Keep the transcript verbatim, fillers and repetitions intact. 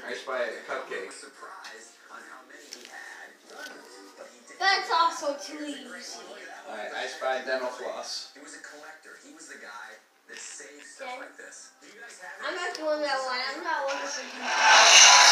I spy a cupcake. That's also too easy. Alright, I spy dental floss. He was a collector. He was the guy that saved stuff like this. I'm not doing that one. I'm not looking for you.